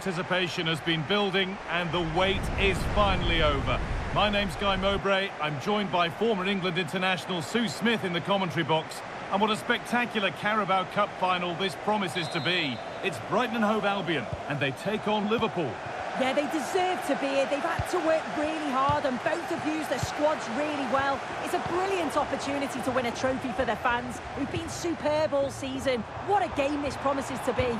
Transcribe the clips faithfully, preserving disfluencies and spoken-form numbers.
Anticipation has been building and the wait is finally over. My name's Guy Mowbray. I'm joined by former England international Sue Smith in the commentary box. And what a spectacular Carabao Cup final this promises to be. It's Brighton and Hove Albion and they take on Liverpool. Yeah, they deserve to be here. They've had to work really hard and both have used their squads really well. It's a brilliant opportunity to win a trophy for their fans who've been superb all season. What a game this promises to be.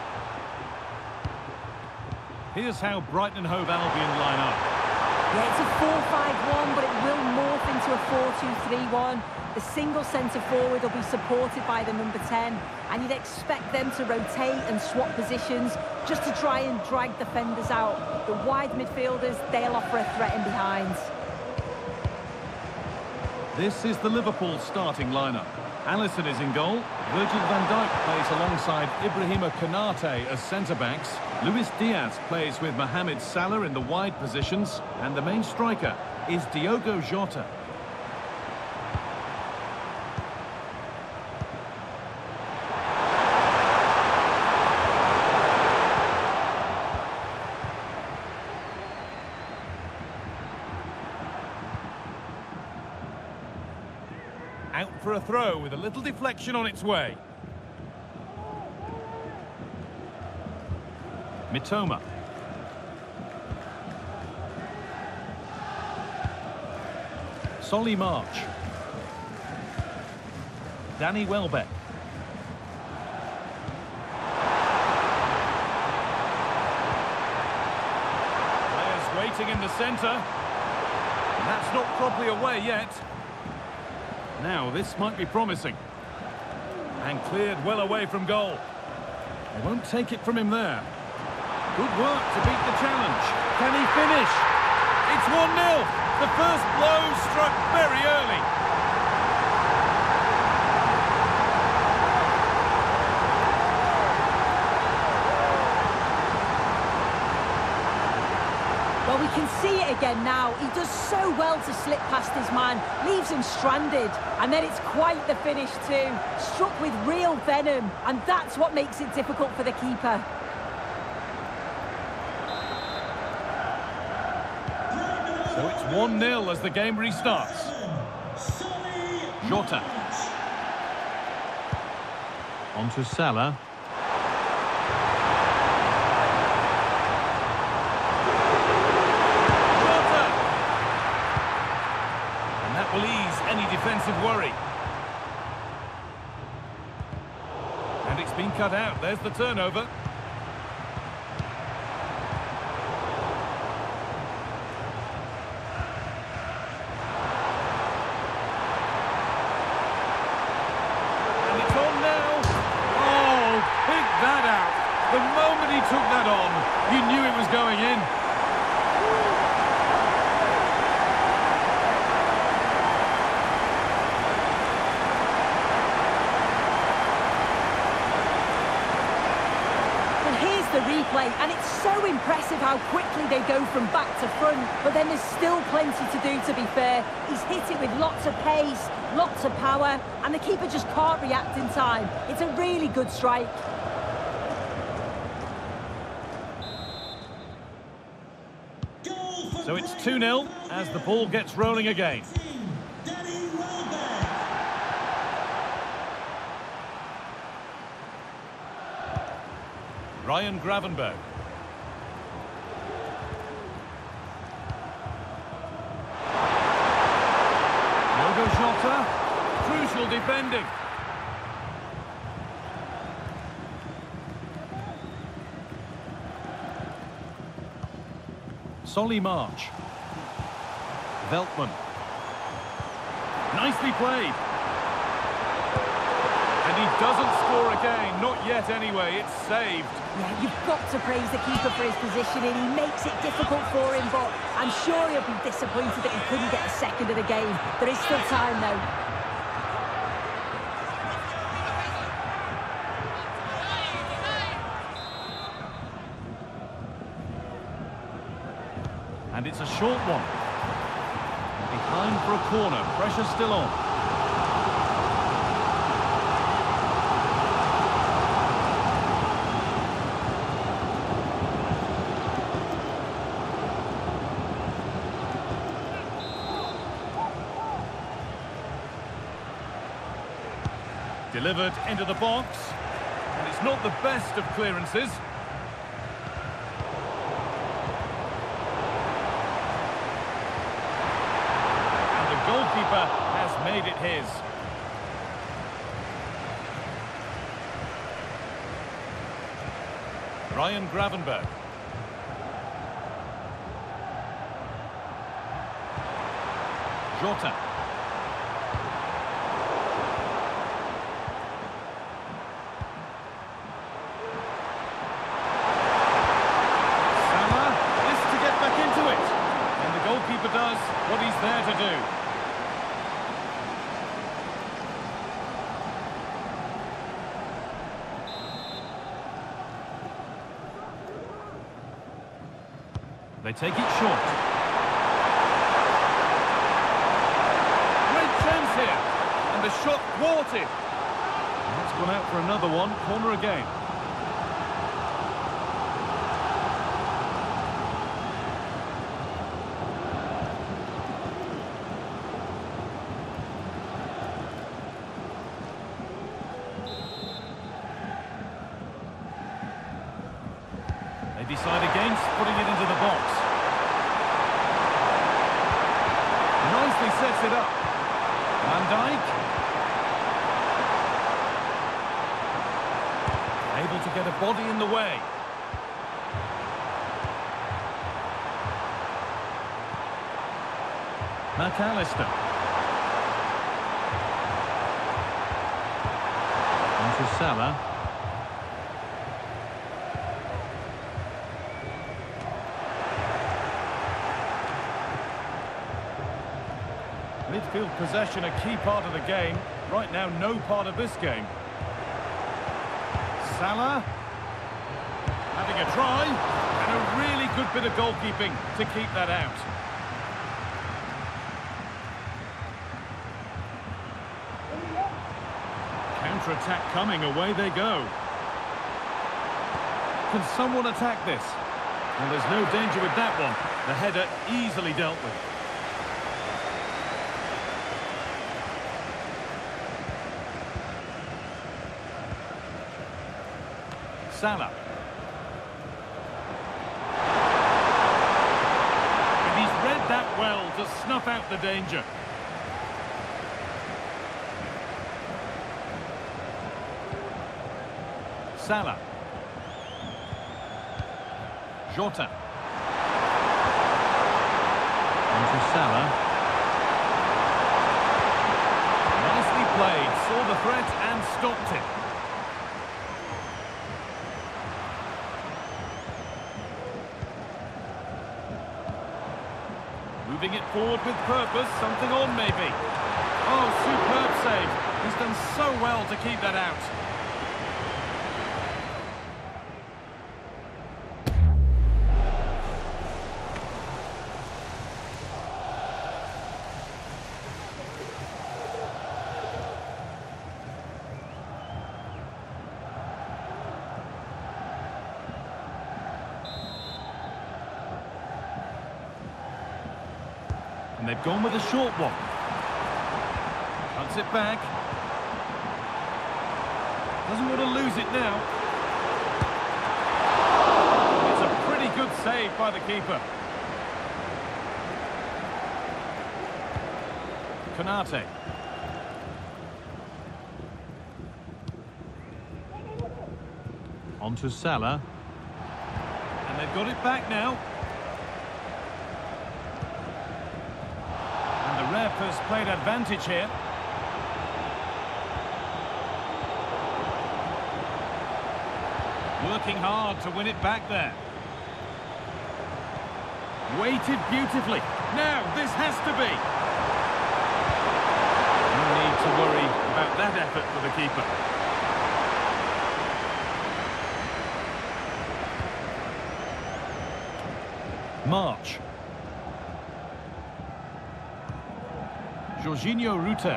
Here's how Brighton and Hove Albion line up. Yeah, it's a four five one, but it will morph into a four two three one. The single centre-forward will be supported by the number ten, and you'd expect them to rotate and swap positions just to try and drag defenders out. The wide midfielders, they'll offer a threat in behind. This is the Liverpool starting lineup. Alisson is in goal. Virgil van Dijk plays alongside Ibrahima Konate as centre-backs. Luis Diaz plays with Mohamed Salah in the wide positions. And the main striker is Diogo Jota. Out for a throw with a little deflection on its way. Mitoma. Solly March. Danny Welbeck. Players waiting in the centre. And that's not properly away yet. Now, this might be promising. And cleared well away from goal. They won't take it from him there. Good work to beat the challenge. Can he finish? It's one nil. The first blow struck very early. Well, we can see it again now. He does so well to slip past his man, leaves him stranded, and then it's quite the finish too. Struck with real venom, and that's what makes it difficult for the keeper. So it's one nil as the game restarts. Jota. On to Salah. Will ease any defensive worry. And it's been cut out. There's the turnover. And it's on now. Oh, pick that out. The moment he took that on, you knew it was going in. The replay, and it's so impressive how quickly they go from back to front, but then there's still plenty to do, to be fair. He's hit it with lots of pace, lots of power, and the keeper just can't react in time. It's a really good strike. So it's two nil as the ball gets rolling again. Ryan Gravenberg. Diogo Jota. Crucial defending. Solly March. Veltman. Nicely played. And he doesn't score again, not yet anyway, it's saved. Yeah, you've got to praise the keeper for his positioning. He makes it difficult for him, but I'm sure he'll be disappointed that he couldn't get a second of the game. There is still time, though. And it's a short one. Behind for a corner, pressure still on. Delivered into the box. And it's not the best of clearances. And the goalkeeper has made it his. Ryan Gravenberg. Jota. Salah, this to get back into it. And the goalkeeper does what he's there to do. They take it short. Great chance here. And the shot thwarted. That's gone out for another one. Corner again. They decide against putting it into the box. Nicely sets it up. Van Dijk. Able to get a body in the way. McAllister. Onto Salah. Midfield possession a key part of the game. Right now, no part of this game. Salah having a try, and a really good bit of goalkeeping to keep that out. Counter-attack coming, away they go. Can someone attack this? Well, there's no danger with that one. The header easily dealt with. Salah. And he's read that well to snuff out the danger. Salah. Jota. Onto Salah. Nicely played, saw the threat and stopped it. Moving it forward with purpose, something on maybe. Oh, superb save. He's done so well to keep that out. And they've gone with a short one. Cuts it back. Doesn't want to lose it now. It's a pretty good save by the keeper. Konate. Onto Salah. And they've got it back now. Rep has played advantage here. Working hard to win it back there. Weighted beautifully. Now, this has to be. No need to worry about that effort for the keeper. March. Jorginho Rutter.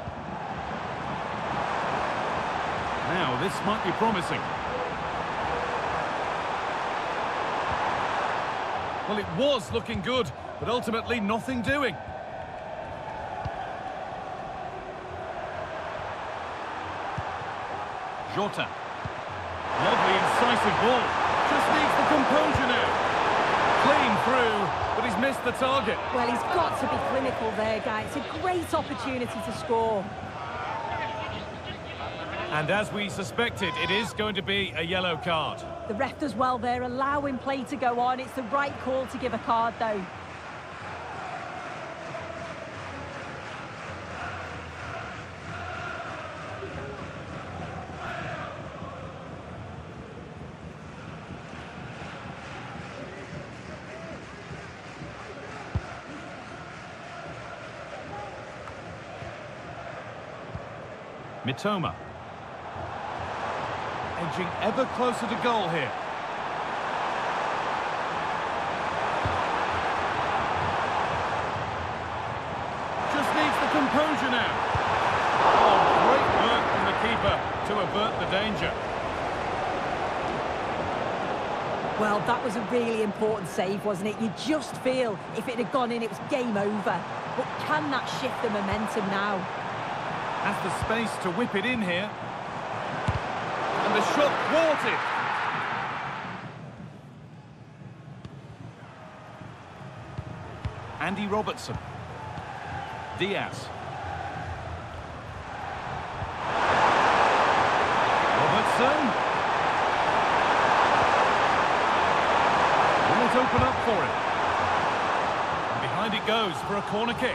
Now, this might be promising. Well, it was looking good, but ultimately nothing doing. Jota. Lovely, incisive ball. Just needs the composure now. Clean through, but he's missed the target. Well, he's got to be clinical there, guy. It's a great opportunity to score. And as we suspected, it is going to be a yellow card. The ref does well there, allowing play to go on. It's the right call to give a card, though. Mitoma. Edging ever closer to goal here. Just needs the composure now. Oh, great work from the keeper to avert the danger. Well, that was a really important save, wasn't it? You just feel if it had gone in, it was game over. But can that shift the momentum now? Has the space to whip it in here. And the shot thwarted. Andy Robertson. Diaz. Robertson. Will it open up for him? And behind it goes for a corner kick.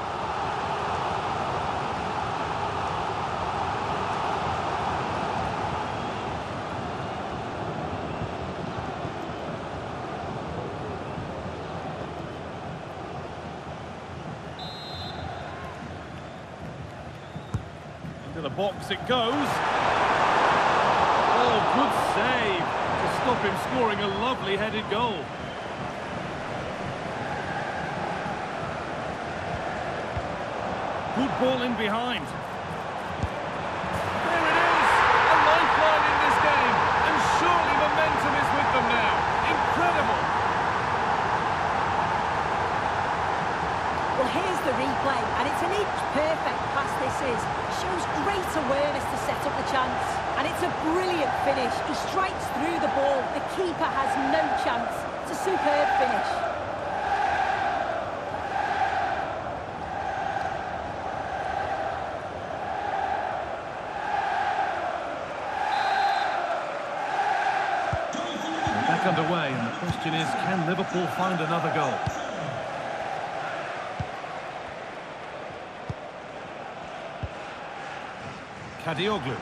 To the box it goes. Oh, good save to stop him scoring a lovely headed goal. Good ball in behind. There it is! A lifeline in this game, and surely momentum is with them now. Incredible! Well, here's the replay, and it's an inch-perfect pass this is. Shows great awareness to set up the chance. And it's a brilliant finish. He strikes through the ball. The keeper has no chance. It's a superb finish. We're back underway, and the question is, can Liverpool find another goal? Kadioglu.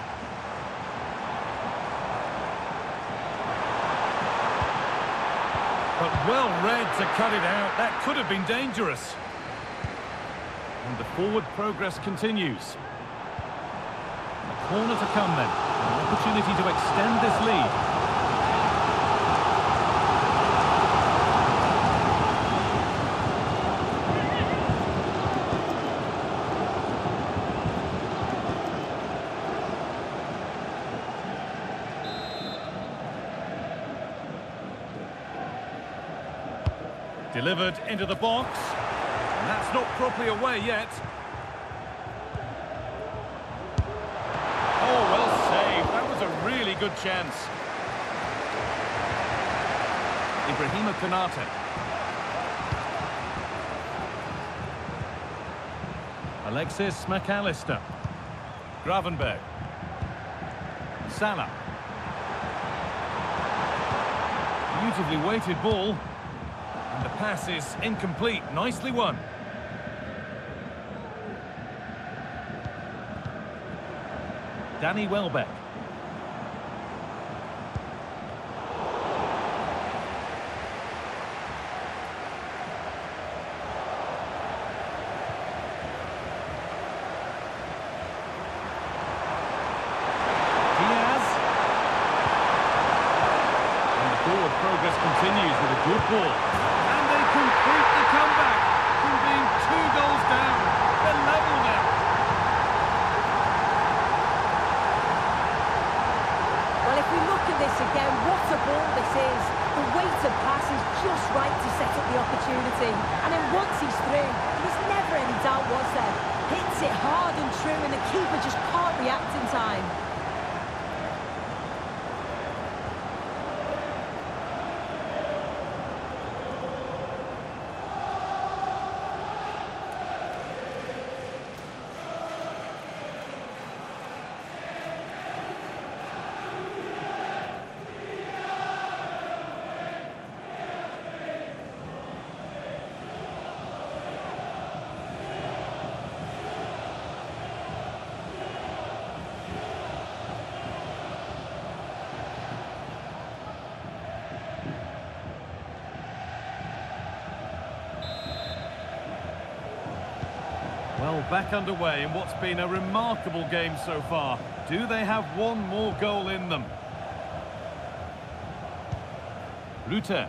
But well read to cut it out. That could have been dangerous. And the forward progress continues. A corner to come then. An opportunity to extend this lead. Delivered into the box. And that's not properly away yet. Oh, well saved. That was a really good chance. Ibrahima Konate. Alexis McAllister. Gravenberg. Salah. Beautifully weighted ball. And the pass is incomplete. Nicely won. Danny Welbeck. Diaz. And the forward progress continues with a good ball. And they complete the comeback from being two goals down. They're level now. Well, if we look at this again, what a ball this is. The weighted pass is just right to set up the opportunity. And then once he's through, there was never any doubt, was there? Hits it hard and true, and the keeper just can't react in time. Well, back underway in what's been a remarkable game so far. Do they have one more goal in them? Rute.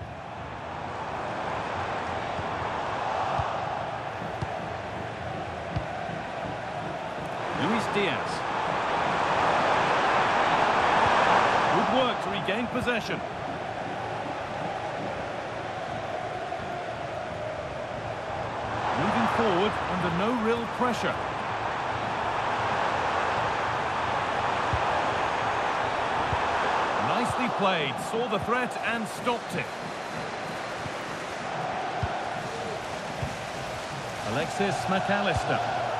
Luis Diaz. Good work to regain possession. Moving forward under no real pressure. Nicely played, saw the threat and stopped it. Alexis McAllister.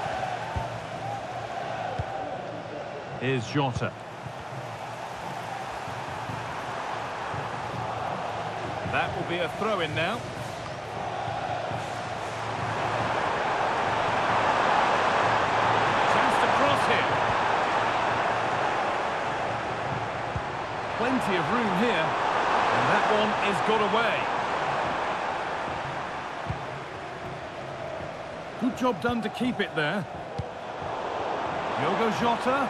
Here's Jota. That will be a throw-in now. Chance to cross here. Plenty of room here. And that one is got away. Good job done to keep it there. Diogo Jota.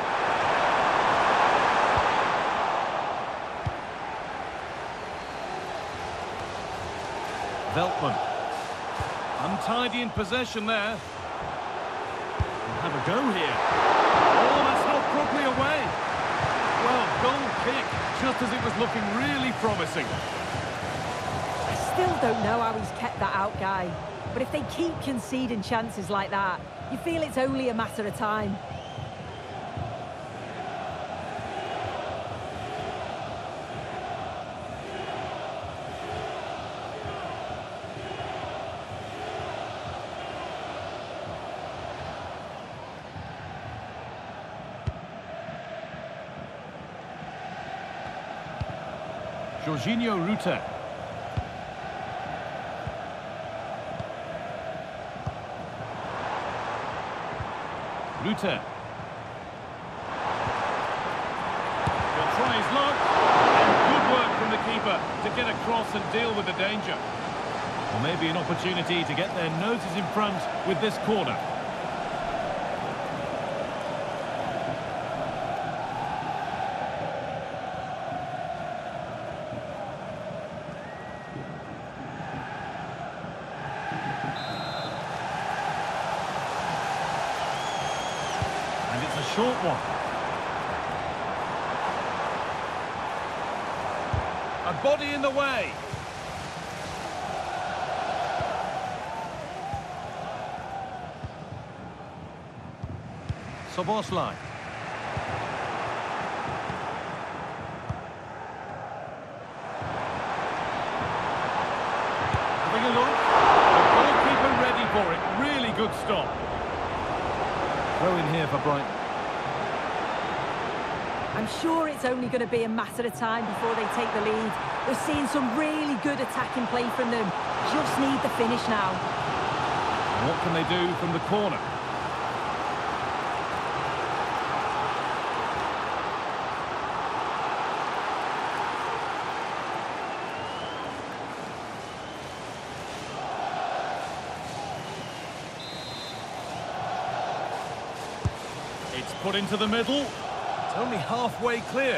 Veltman. Untidy in possession there. We'll have a go here. Oh, that's not properly away. Well, goal kick, just as it was looking really promising. I still don't know how he's kept that out, Guy. But if they keep conceding chances like that, you feel it's only a matter of time. Jorginho Rute. Rute. He'll try his luck. And good work from the keeper to get across and deal with the danger. Well, maybe an opportunity to get their noses in front with this corner. Short one. A body in the way. Szoboszlai. Having a look. The goalkeeper ready for it. Really good stop. Throw in here for Brighton. I'm sure it's only going to be a matter of time before they take the lead. We're seeing some really good attacking play from them. Just need the finish now. And what can they do from the corner? It's put into the middle. Only halfway clear.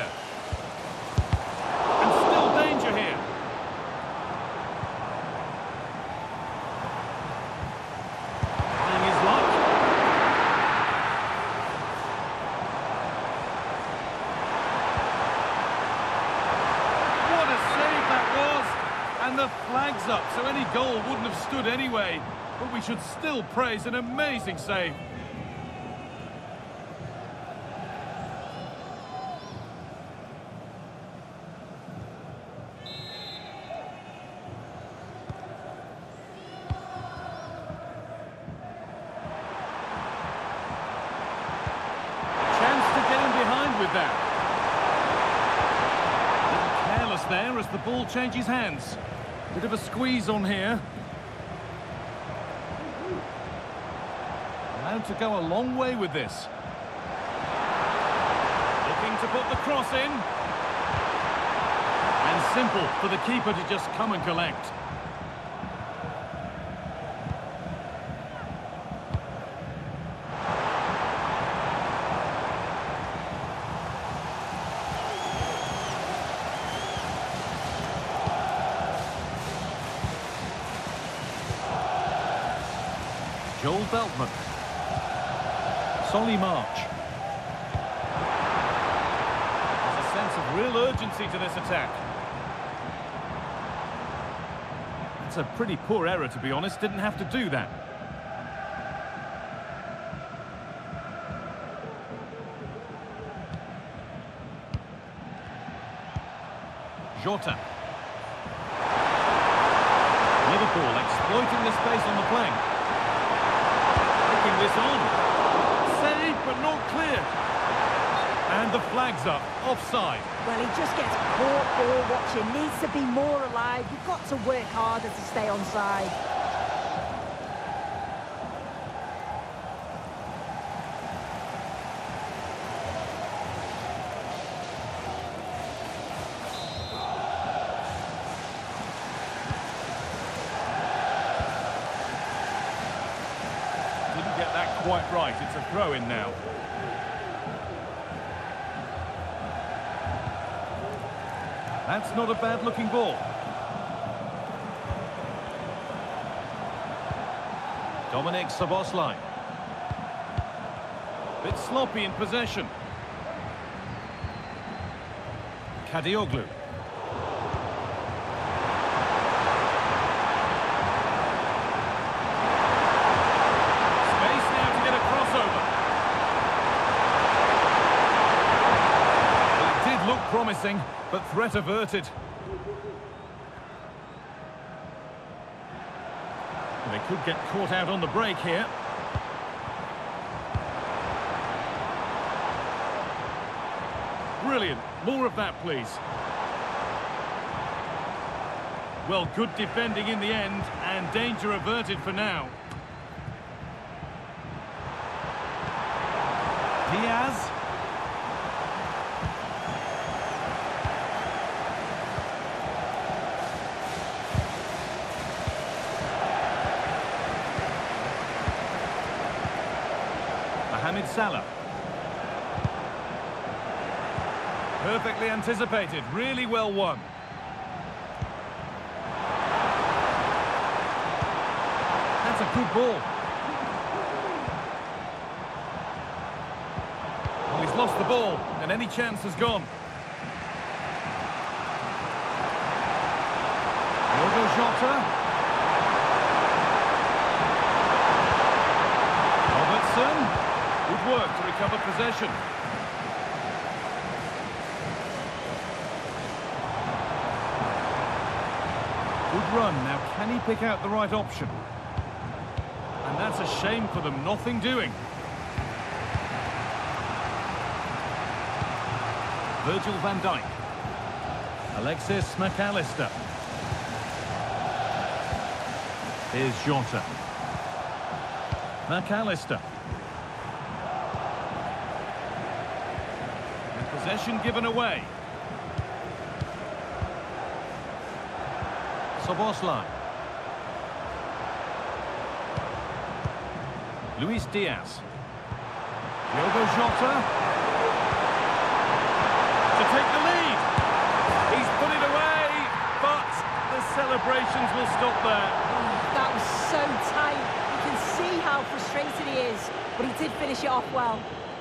And still danger here. Trying his luck. What a save that was. And the flag's up, so any goal wouldn't have stood anyway. But we should still praise an amazing save. With that. A little careless there as the ball changes hands. Bit of a squeeze on here. Allowed to go a long way with this. Looking to put the cross in. And simple for the keeper to just come and collect. Joel Veltman. Solly March. There's a sense of real urgency to this attack. That's a pretty poor error, to be honest. Didn't have to do that. Jota. Liverpool exploiting the space on the flank. Taking this on. Save, but not clear. And the flag's up. Offside. Well, he just gets caught ball watching. Needs to be more alive. You've got to work harder to stay onside. Didn't get that quite right. It's a throw-in now. That's not a bad-looking ball. Dominic Szoboszlai. Bit sloppy in possession. Kadioglu. Space now to get a crossover. It did look promising, but threat averted. They could get caught out on the break here. Brilliant. More of that, please. Well, good defending in the end, and danger averted for now. Diaz. Mohamed Salah. Perfectly anticipated, really well won. That's a good ball. Well, he's lost the ball, and any chance has gone. Diogo Jota. Robertson. Good work to recover possession. Good run. Now, can he pick out the right option? And that's a shame for them. Nothing doing. Virgil van Dijk. Alexis McAllister. Here's Jota. McAllister. Possession given away. Szoboszlai. Luis Diaz. Diogo Jota. To take the lead. He's put it away, but the celebrations will stop there. Oh, that was so tight. You can see how frustrated he is, but he did finish it off well.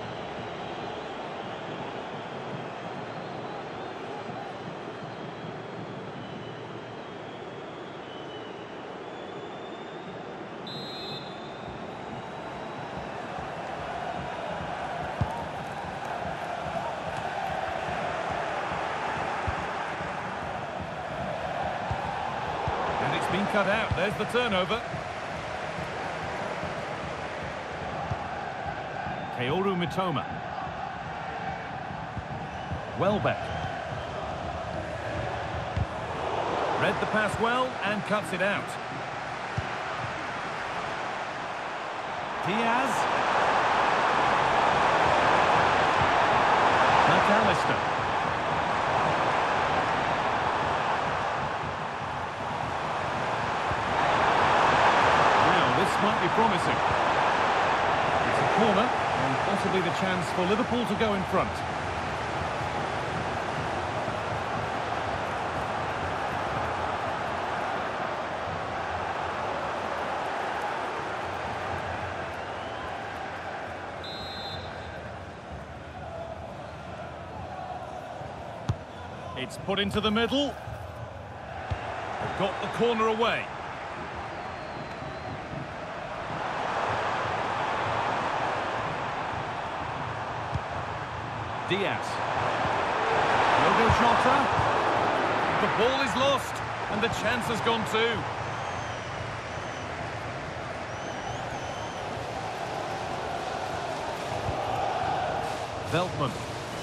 Been cut out. There's the turnover. Kaoru Mitoma. Welbeck. Read the pass well and cuts it out. Diaz. McAllister. Might be promising. It's a corner and possibly the chance for Liverpool to go in front. It's put into the middle. They've got the corner away. Diaz. Logo Jota. The ball is lost, and the chance has gone too. Veltman.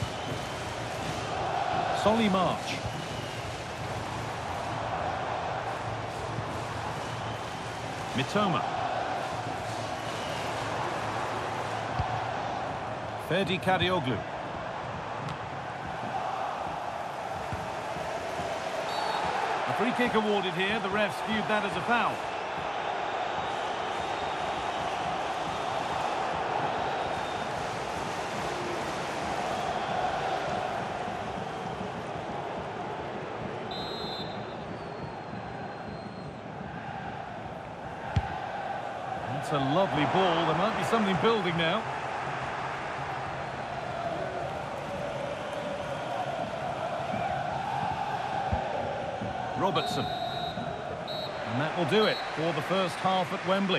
Solly March. Mitoma. Ferdi Karaoglu. A free kick awarded here. The refs viewed that as a foul. It's a lovely ball. There might be something building now. Robertson. And that will do it for the first half at Wembley.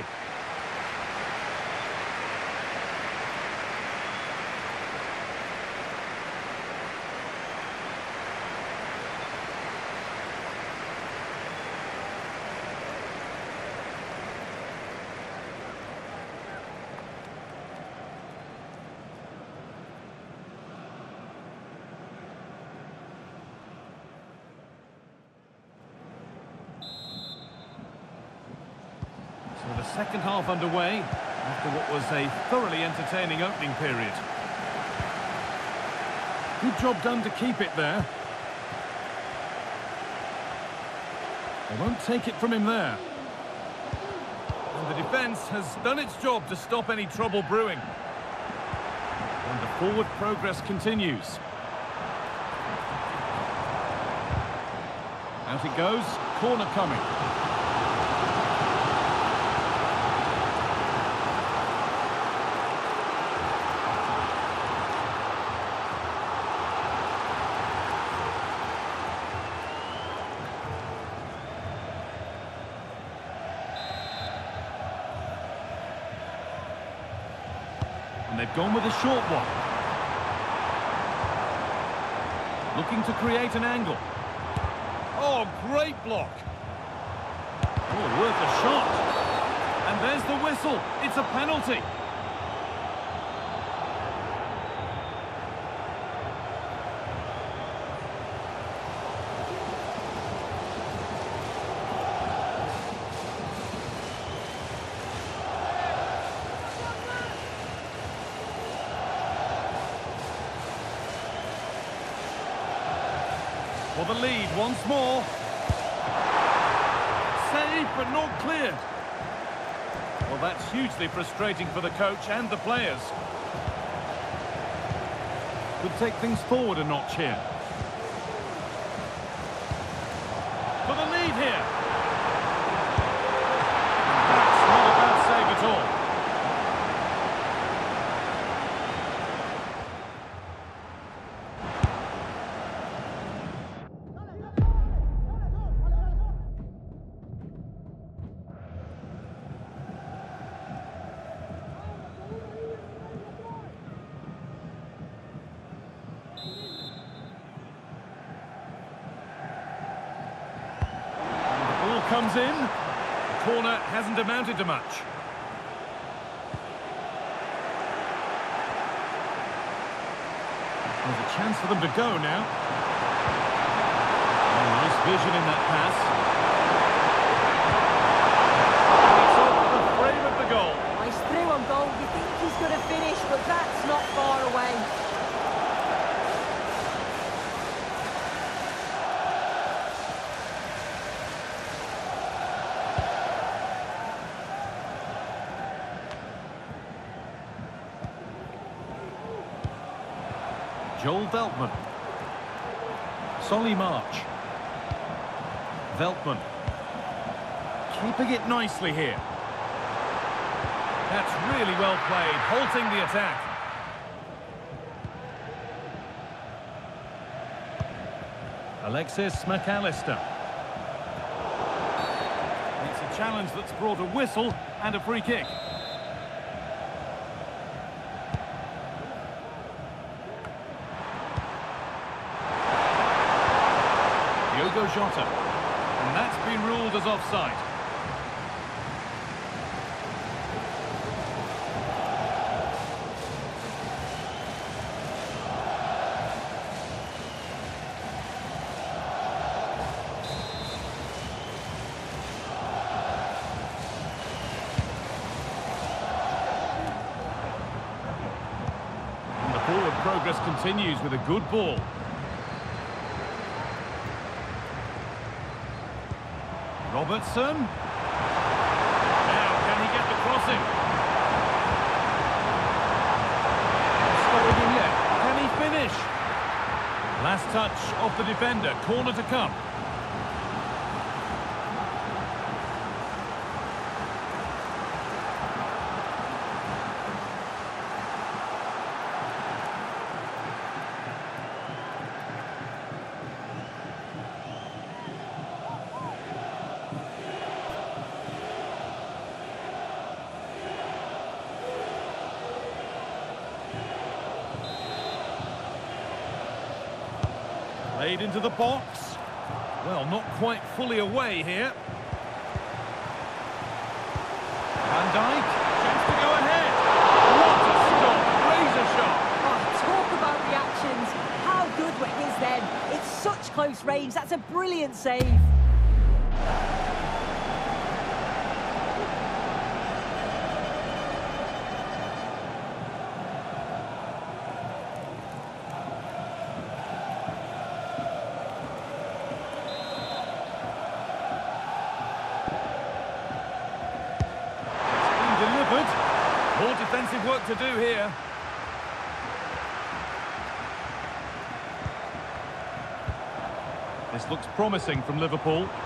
So the second half underway after what was a thoroughly entertaining opening period. Good job done to keep it there. They won't take it from him there. And the defence has done its job to stop any trouble brewing. And the forward progress continues. Out it goes, corner coming. And they've gone with a short one. Looking to create an angle. Oh, great block. Oh, worth a shot. And there's the whistle. It's a penalty. For the lead once more. Saved but not cleared. Well, that's hugely frustrating for the coach and the players. Could take things forward a notch here. For the lead here. That's not a bad save at all. Comes in. The corner hasn't amounted to much. There's a chance for them to go now. Oh, nice vision in that pass. It's off the frame of the goal. He's through on goal. You think he's going to finish, but that's not far away. Joel Veltman. Solly March. Veltman. Keeping it nicely here. That's really well played, halting the attack. Alexis McAllister. It's a challenge that's brought a whistle and a free kick. Diogo Jota. And that's been ruled as offside. Forward progress continues with a good ball. Robertson. Now, can he get the crossing? Stopping him yet. Can he finish? Last touch of the defender. Corner to come. Played into the box. Well, not quite fully away here. Van Dijk, chance to go ahead. What a stop, razor shot. Oh, talk about reactions. How good were his then? It's such close range. That's a brilliant save. More defensive work to do here. This looks promising from Liverpool. And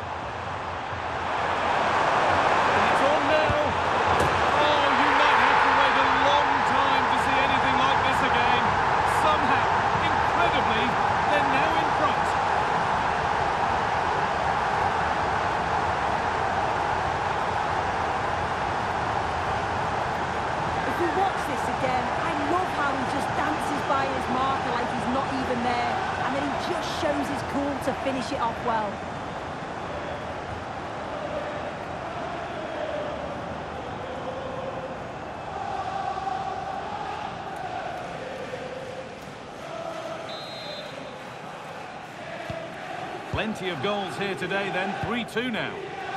it's on now. Oh, you might have to wait a long time to see anything like this again. Somehow, incredibly, they're now in front. If we watch this again, I love how he just dances by his marker like he's not even there, and then he just shows his cool to finish it off well. Plenty of goals here today then, three two now.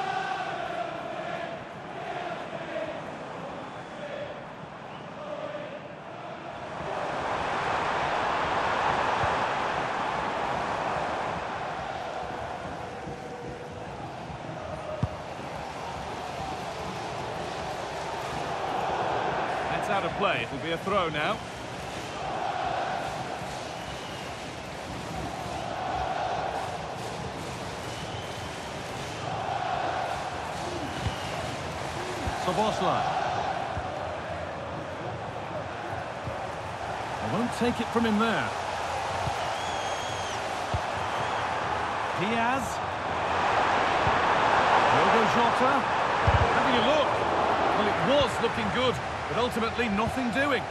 Out of play, it'll be a throw now. Szoboszlai. I won't take it from him there. Diaz. Diogo Jota. Having a look. Well, it was looking good, but ultimately nothing doing.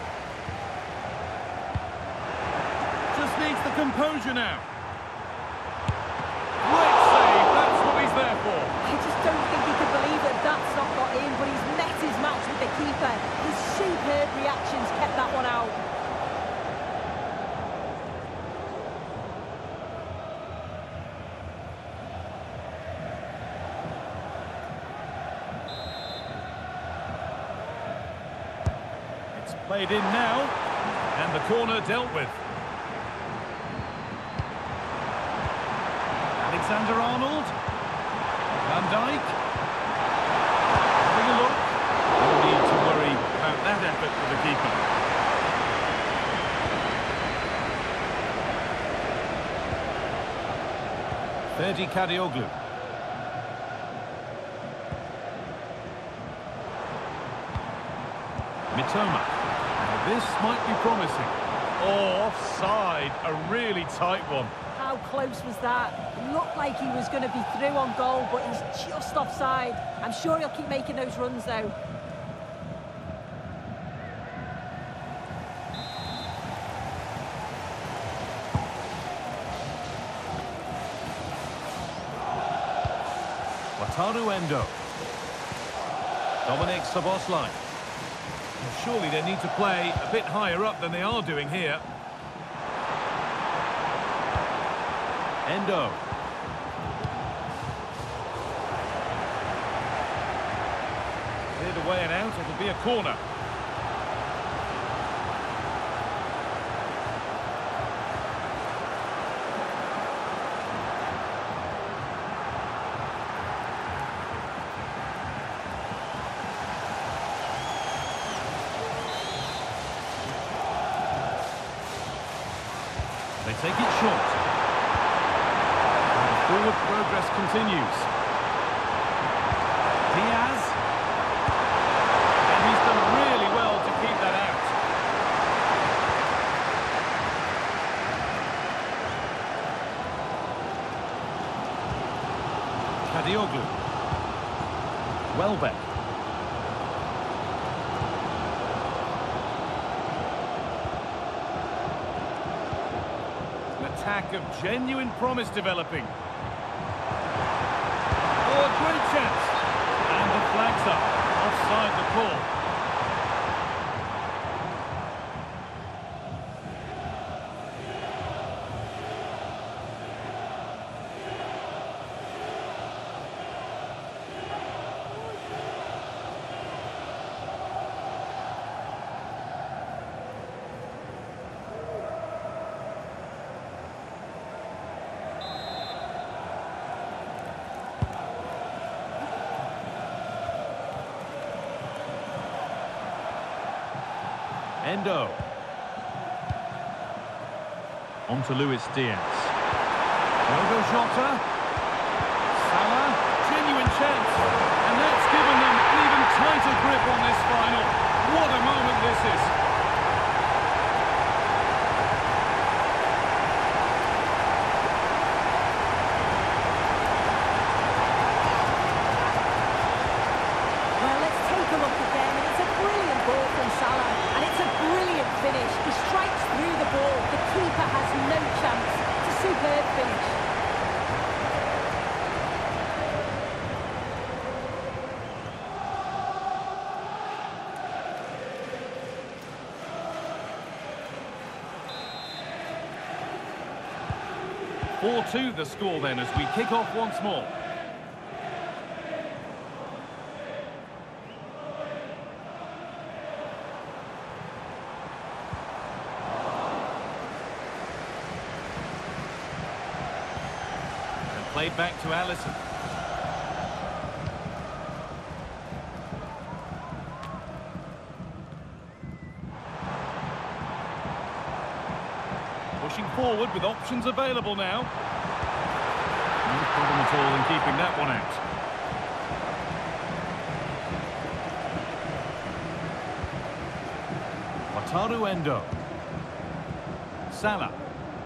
Just needs the composure now. Great save, that's what he's there for. I just don't think he could believe that that's not got in, but he's met his match with the keeper. His superb reactions kept that one out. Played in now, and the corner dealt with. Alexander-Arnold. Van Dijk. Having a look. No need to worry about that effort for the keeper. Ferdi Kadioglu. Mitoma. This might be promising. Oh, offside. A really tight one. How close was that? It looked like he was going to be through on goal, but he's just offside. I'm sure he'll keep making those runs, though. Wataru Endo. Dominic Szoboszlai. Well, surely they need to play a bit higher up than they are doing here. Endo. Cleared away and out, it'll be a corner. They take it short. And forward progress continues. Diaz. And he's done really well to keep that out. Kadioglu. Welbeck. Attack of genuine promise developing. Oh, a great chance. And the flag's up. Offside the call. Endo. On to Luis Diaz. Diogo Jota. Salah. Genuine chance. And that's given them an even tighter grip on this final. What a moment this is. Well, let's take a look again. And it's a brilliant ball from Salah. And it's a brilliant finish. He strikes through the ball. The keeper has no chance. It's a superb finish. four two the score then as we kick off once more. Played back to Alisson. Pushing forward with options available now. No problem at all in keeping that one out. Wataru Endo. Salah.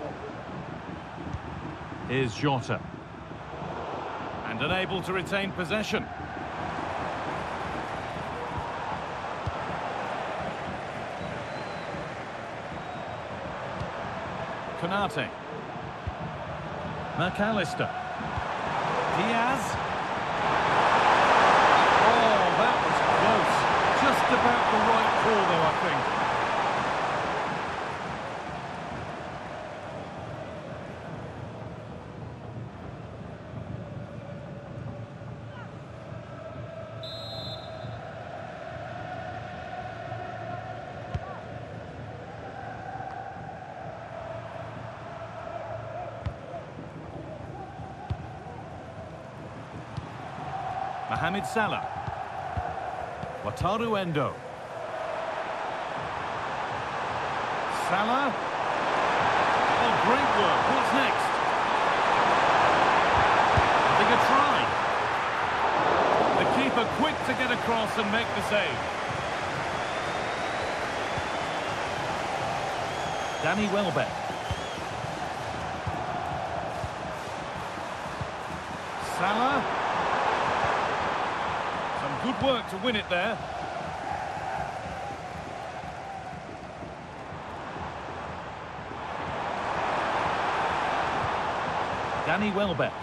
Here's Jota. And unable to retain possession. Konate. McAllister. Diaz. Oh, that was close. Just about the right call though, I think. Mohamed Salah. Wataru Endo. Salah. Oh, great work. What's next? Having a try. The keeper quick to get across and make the save. Danny Welbeck. Good work to win it there. Danny Welbeck.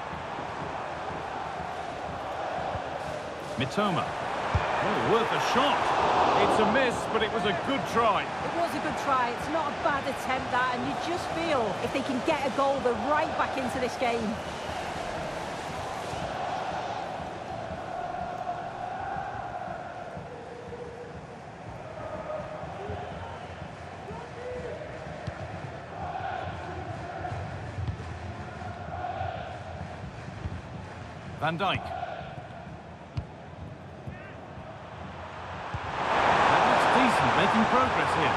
Mitoma. Oh, worth a shot. It's a miss, but it was a good try. It was a good try. It's not a bad attempt, that, and you just feel if they can get a goal, they're right back into this game. Van Dijk. That looks decent, making progress here.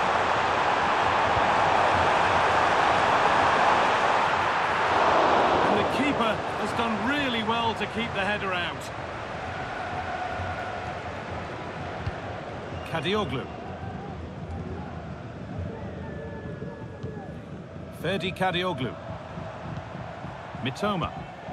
And the keeper has done really well to keep the header out. Kadioglu. Ferdi Kadioglu. Mitoma.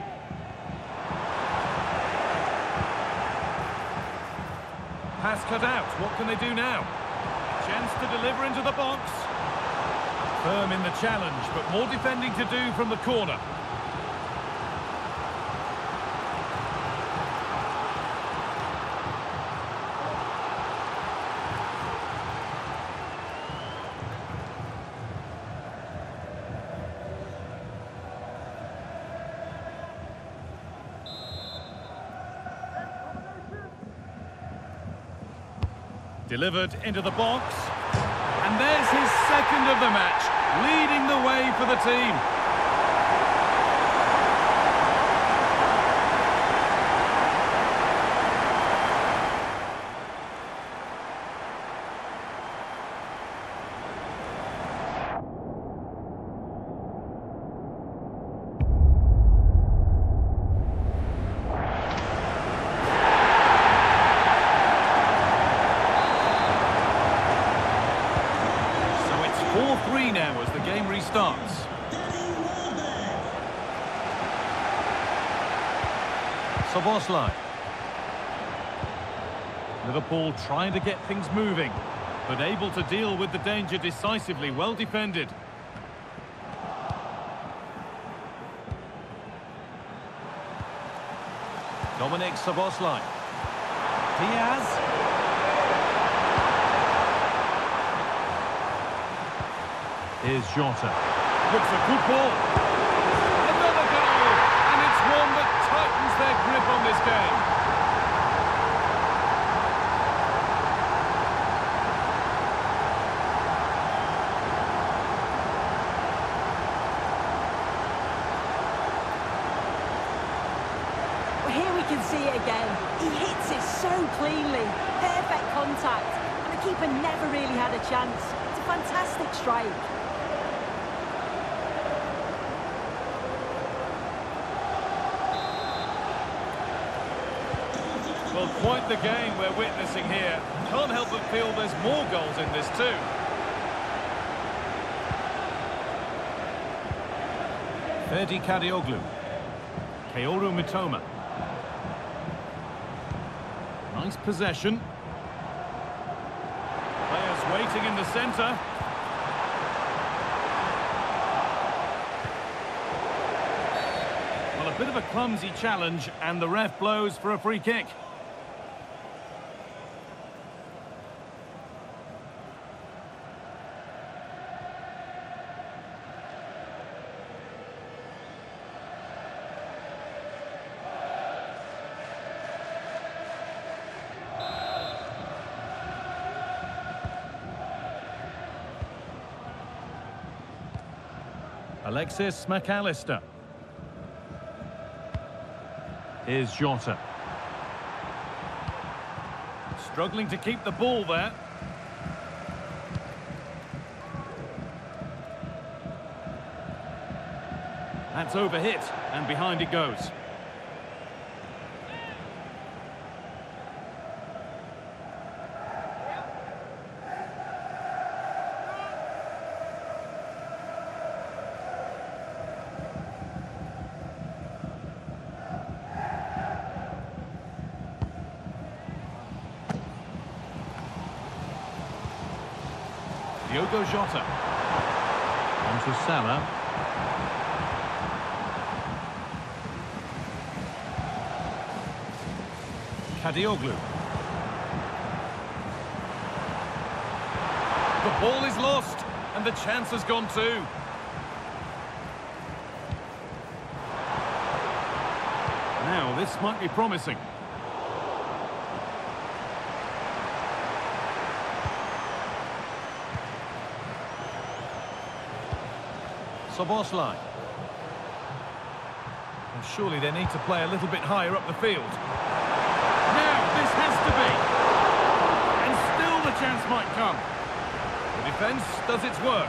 Pass cut out. What can they do now? Chance to deliver into the box. Firm in the challenge, but more defending to do from the corner. Delivered into the box. And there's his second of the match, leading the way for the team. four three now as the game restarts. Szoboszlai. Liverpool trying to get things moving, but able to deal with the danger decisively. Well defended. Dominic Szoboszlai. Diaz. Here's Jota. Looks a good ball. Another goal! And it's one that tightens their grip on this game. Well, here we can see it again. He hits it so cleanly. Perfect contact. And the keeper never really had a chance. It's a fantastic strike. Well, quite the game we're witnessing here. Can't help but feel there's more goals in this too. Ferdi Kadioglu. Kaoru Mitoma. Nice possession. Players waiting in the centre. Well, a bit of a clumsy challenge, and the ref blows for a free kick. Alexis McAllister. Here's Jota. Struggling to keep the ball there. That's overhit, and behind it goes. Diogo Jota. On to Salah. Kadioglu. The ball is lost, and the chance has gone too. Now, this might be promising. Soboslai. Well, surely they need to play a little bit higher up the field. Now, this has to be. And still the chance might come. The defence does its work.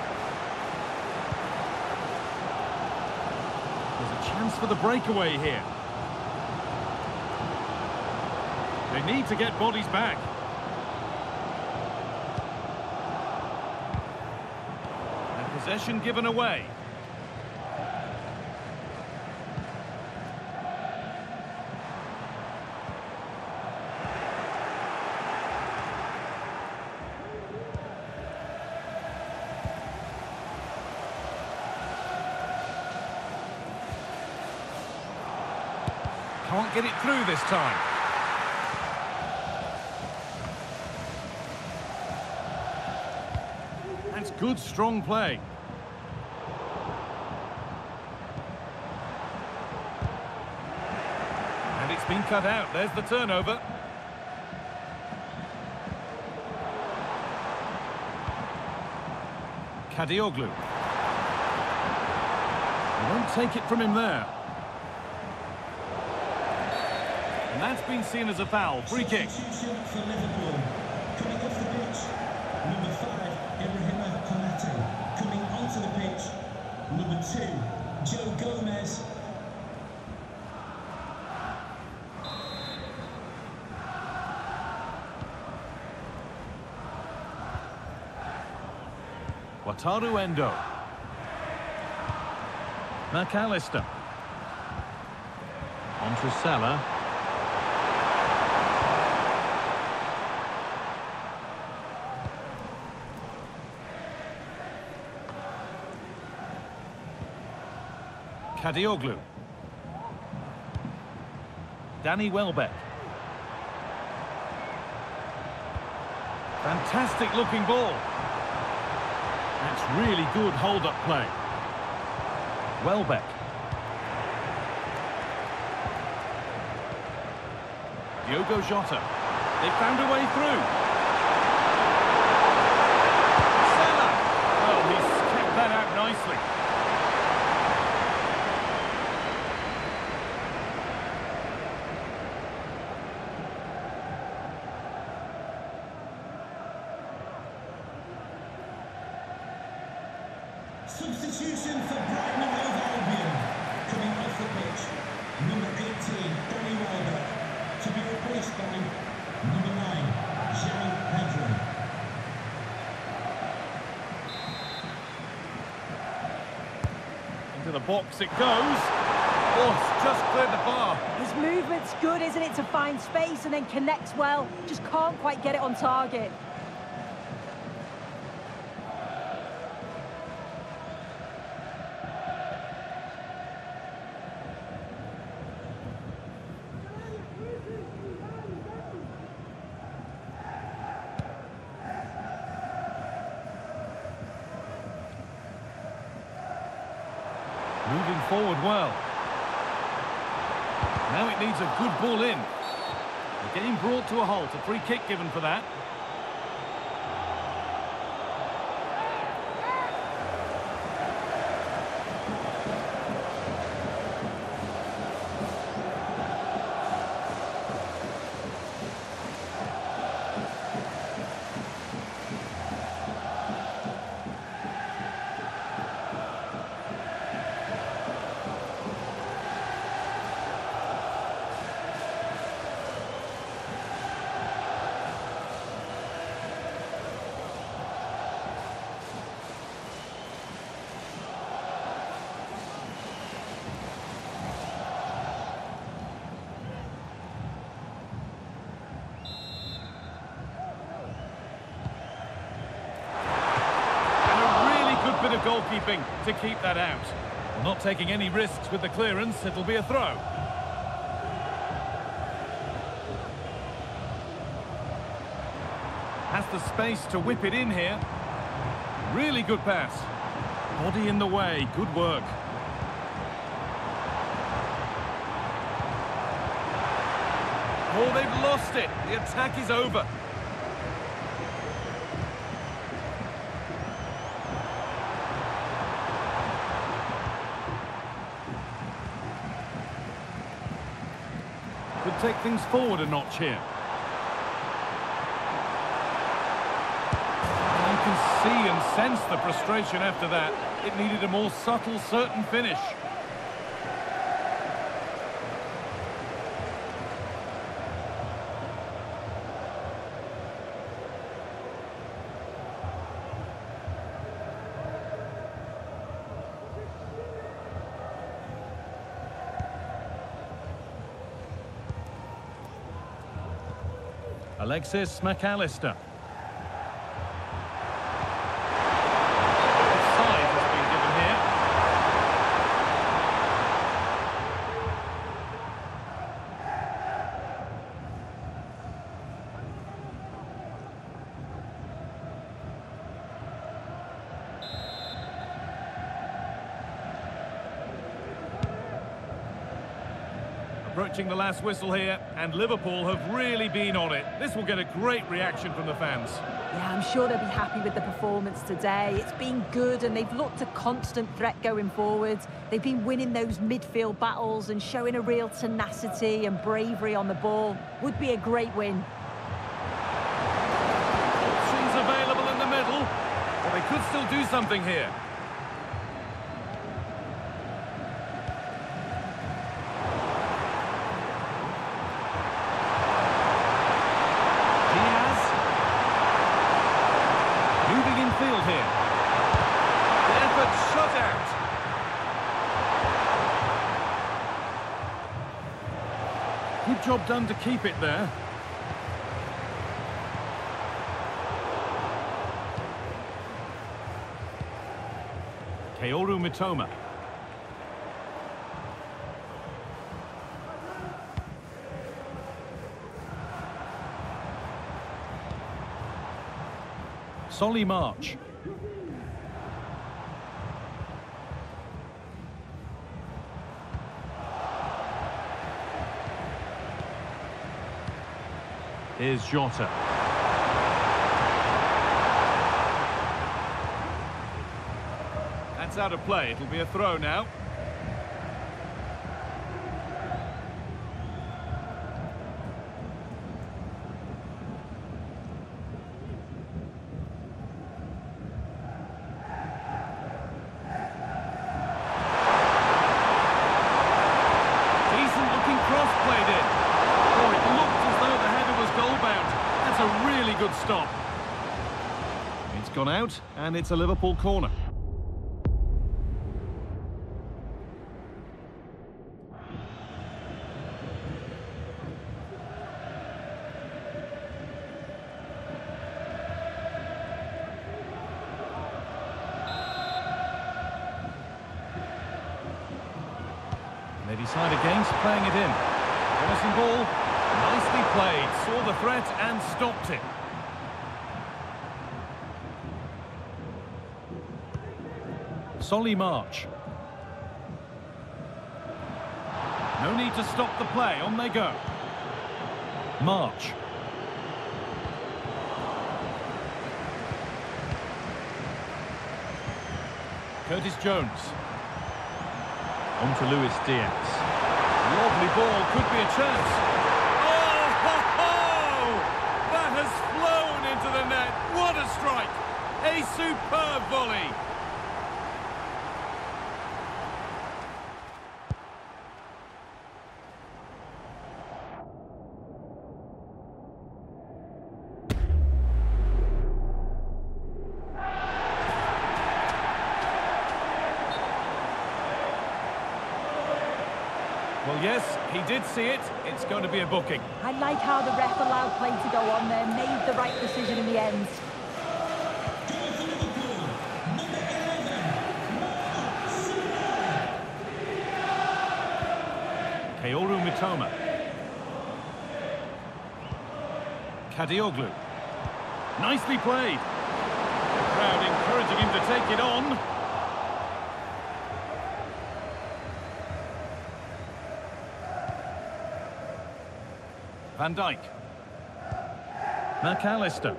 There's a chance for the breakaway here. They need to get bodies back. And possession given away. Can't get it through this time. That's good, strong play. And it's been cut out. There's the turnover. Kadioglu. They won't take it from him there. And that's been seen as a foul. Free kick. Substitution for Liverpool. Coming off the pitch, number five, Ibrahima Konate. Coming onto the pitch, number two, Joe Gomez. Wataru Endo. McAllister. On to Salah. Kadioglu. Danny Welbeck. Fantastic looking ball. That's really good hold-up play. Welbeck. Diogo Jota. They found a way through. Salah. Well, he's kept that out nicely. Substitution for Brighton and Hove Albion. Coming off the pitch, number eighteen, Danny Welbeck. To be replaced by number nine, João Pedro. Into the box it goes. Oh, it's just cleared the bar. His movement's good, isn't it, to find space and then connects well. Just can't quite get it on target. Moving forward well. Now it needs a good ball in. The game brought to a halt. A free kick given for that. goalkeeping to keep that out. Well, not taking any risks with the clearance, it'll be a throw. Has the space to whip it in here. Really good pass. Body in the way, good work. Oh, they've lost it. The attack is over. Could take things forward a notch here. You can see and sense the frustration after that. It needed a more subtle, certain finish. Alexis McAllister. Offside has been given here. Approaching the last whistle here, and Liverpool have really been on it. This will get a great reaction from the fans. Yeah, I'm sure they'll be happy with the performance today. It's been good and they've looked a constant threat going forward. They've been winning those midfield battles and showing a real tenacity and bravery on the ball. Would be a great win. Options available in the middle. Well, they could still do something here. Field here. The effort shot out. Good job done to keep it there. Kaoru Mitoma. Solly March. Here's Jota. That's out of play. It'll be a throw now. Good stop. It's gone out, and it's a Liverpool corner. And they decide against playing it in. Promising ball, nicely played, saw the threat and stopped it. Solly March. No need to stop the play, on they go. March. Curtis Jones. On to Luis Diaz. Lovely ball, could be a chance. Oh, ho, ho! That has flown into the net. What a strike! A superb volley. Well, yes, he did see it. It's going to be a booking. I like how the ref allowed play to go on there, made the right decision in the end. Goal for Liverpool, number eleven, Mitoma. Kadioglu. Nicely played. The crowd encouraging him to take it on. Van Dijk. McAllister.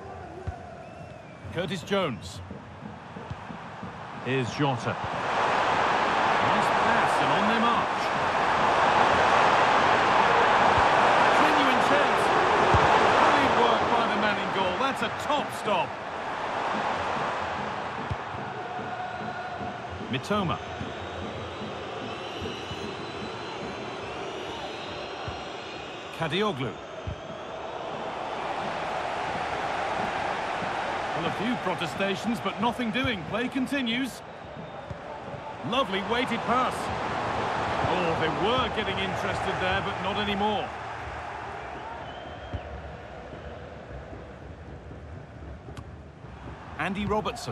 Curtis Jones. Here's Jota. Nice pass and on their march. Genuine chance. Brilliant work by the man in goal. That's a top stop. Mitoma. Kadioglu. Well, a few protestations, but nothing doing. Play continues. Lovely weighted pass. Oh, they were getting interested there, but not anymore. Andy Robertson.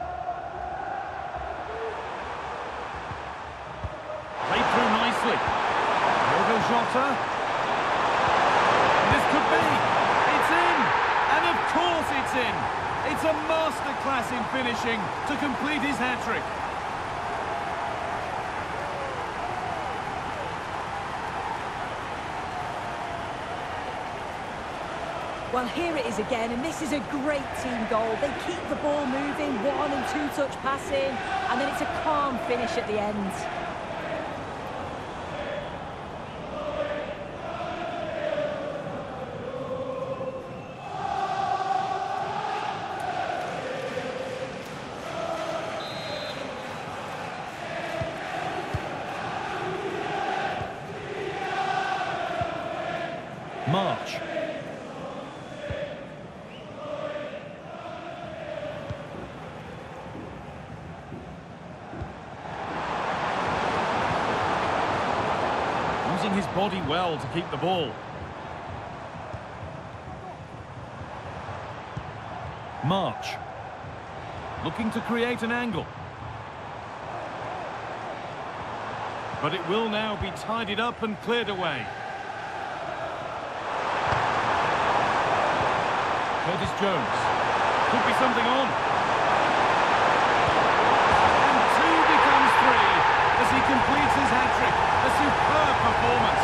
Played through nicely. Diogo Jota. This could be. It's in. And of course it's in. It's a masterclass in finishing to complete his hat-trick. Well, here it is again, and this is a great team goal. They keep the ball moving, one and two touch passing, and then it's a calm finish at the end. March. Using his body well to keep the ball. March. Looking to create an angle. But it will now be tidied up and cleared away. Curtis Jones. Could be something on. And two becomes three as he completes his hat-trick. A superb performance.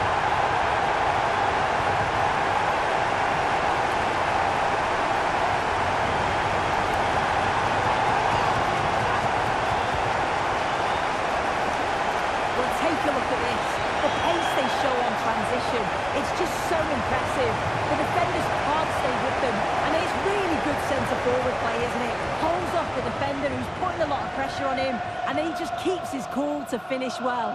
Well, take a look at this. The pace they show on transition. It's just so impressive. The defenders can't stay with them. And it's really good centre-forward play, isn't it? Holds off the defender who's putting a lot of pressure on him. And then he just keeps his cool to finish well.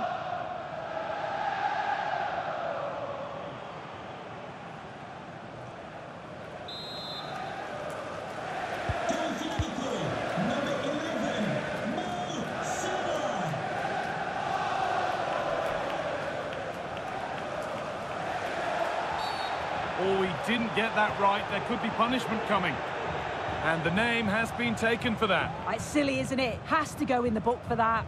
Oh, he didn't get that right. There could be punishment coming. And the name has been taken for that. It's silly, isn't it? Has to go in the book for that.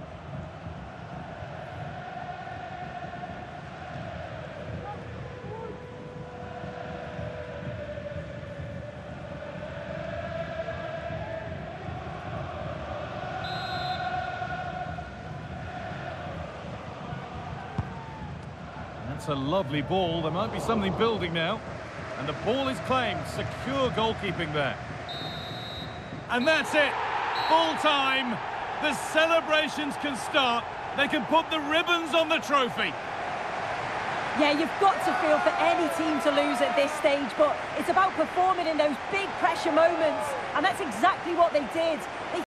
That's a lovely ball. There might be something building now. And the ball is claimed. Secure goalkeeping there. And that's it. Full time. The celebrations can start. They can put the ribbons on the trophy. Yeah, you've got to feel for any team to lose at this stage, but it's about performing in those big pressure moments, and that's exactly what they did. They